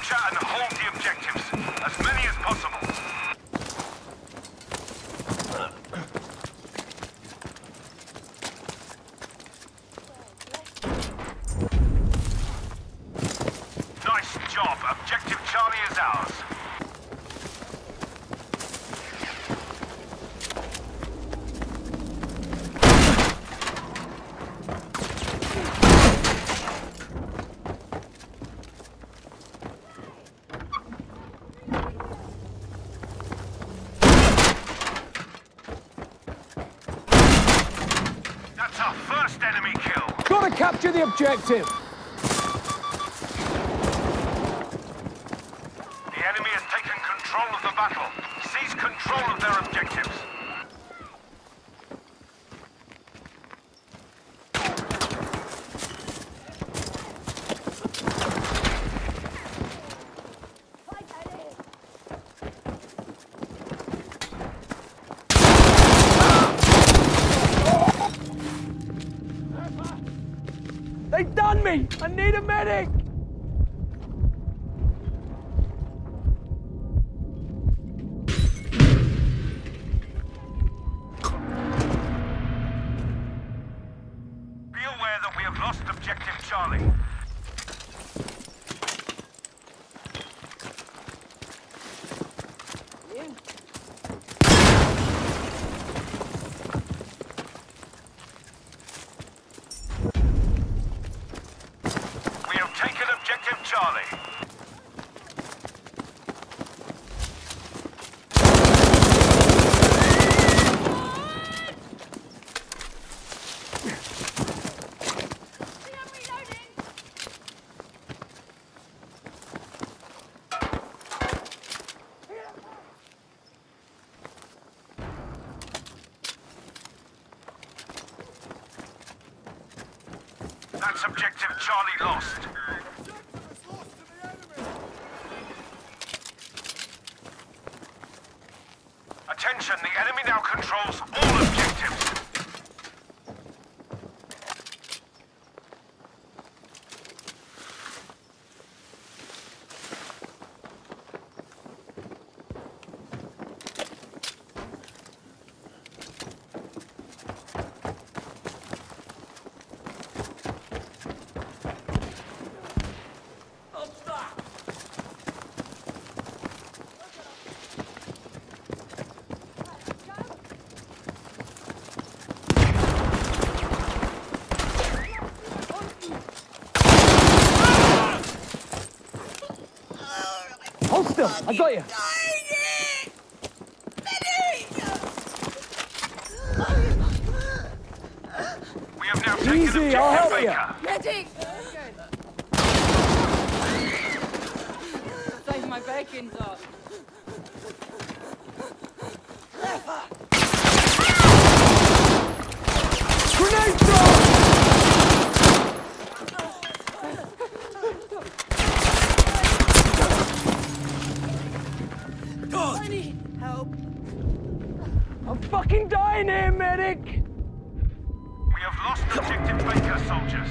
Capture and hold the objectives. As many as possible. Nice job. Objective Charlie is ours. That's our first enemy kill. Gotta capture the objective! The enemy has taken control of the battle. Seize control of their objectives. They've done me! I need a medic! Be aware that we have lost objective Charlie. We have taken objective Charlie. That's objective Charlie lost. Attention, the enemy now controls all objectives. Hold still, I got you. We have now taken Easy, objective I'll help you. Baker. Medic! Save my bacon, dog. Grenade throw! I need help. I'm fucking dying here, medic! We have lost objective Baker, soldiers.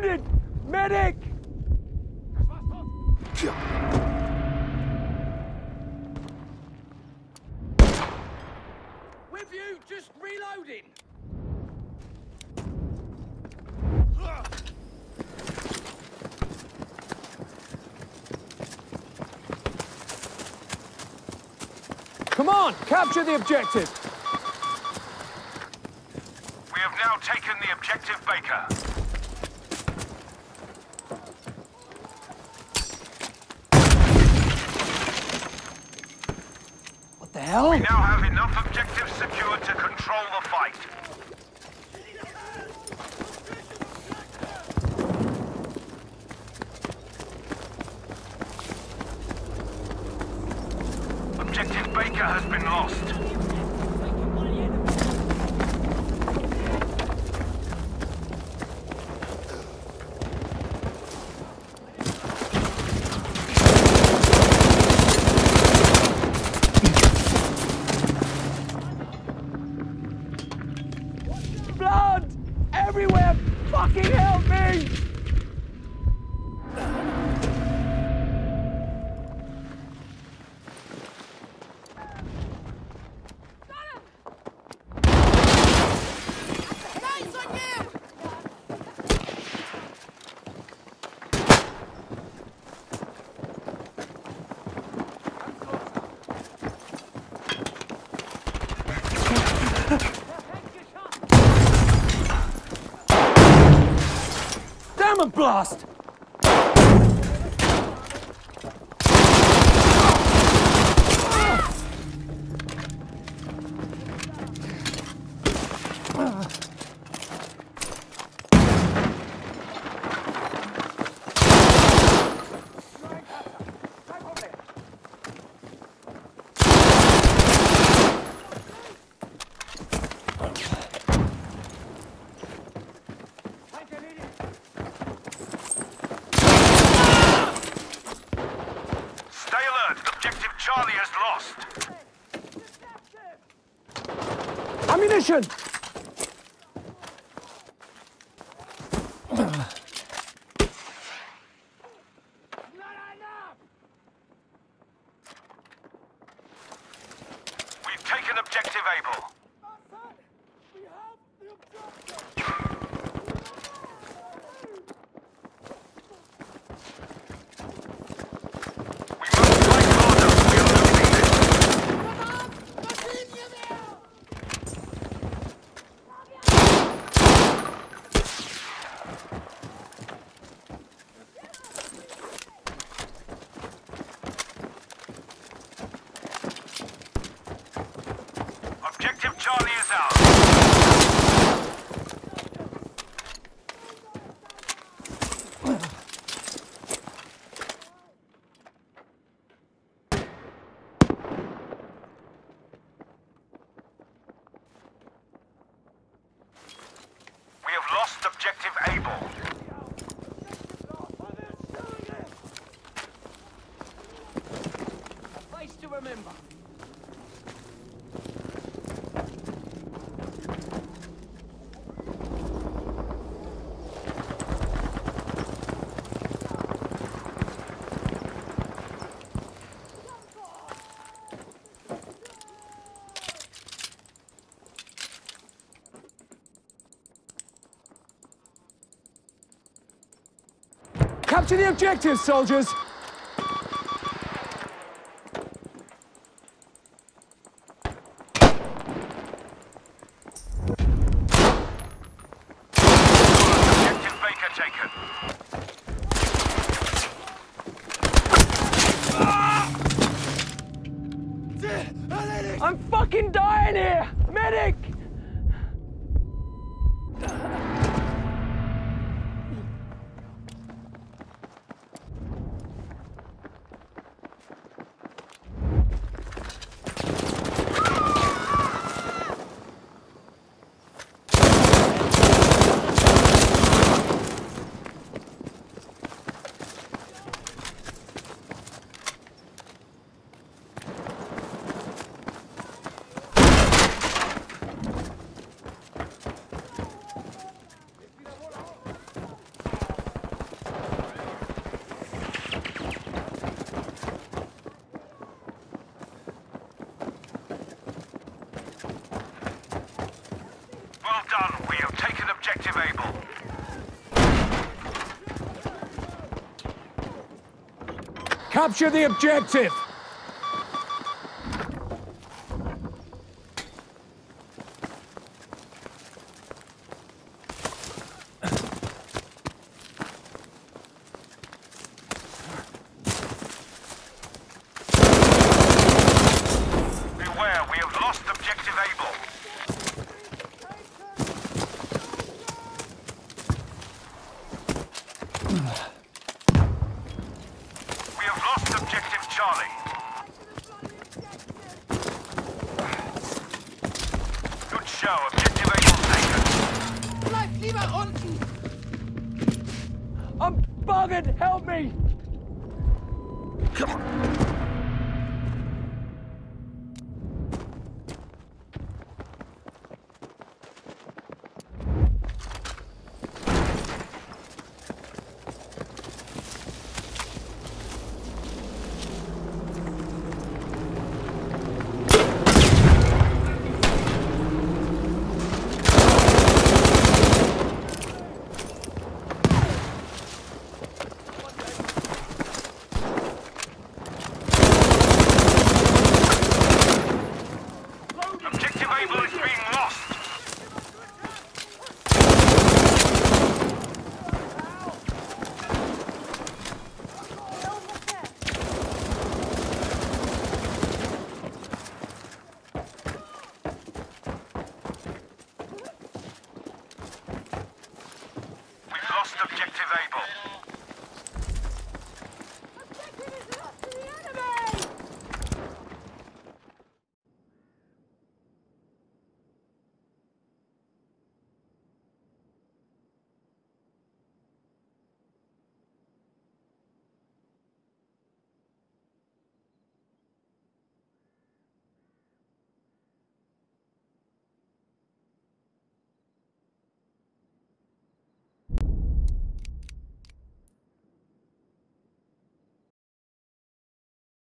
wounded! Medic! With you, just reloading. Come on, capture the objective! We have now taken the objective, Baker. What the hell? We now have enough objectives secured to control the fight. Objective Baker has been lost. Blood! Everywhere! Fucking help me! Damn it, blast! Stay alert. Objective Charlie is lost. Ammunition! We've taken objective Able. We must strike harder. We are losing Objective Charlie is out. We have lost objective Able. A place to remember. Capture the objective, soldiers! Objective Baker taken. I'm fucking dying here! Medic! Well done. We have taken objective Able. Capture the objective! Beware, we have lost objective Able. We have lost objective Charlie. Good show, objective Able taken. Bleib lieber unten! I'm buggered! Help me! Come on. Objective Able is being lost. We've lost objective Able.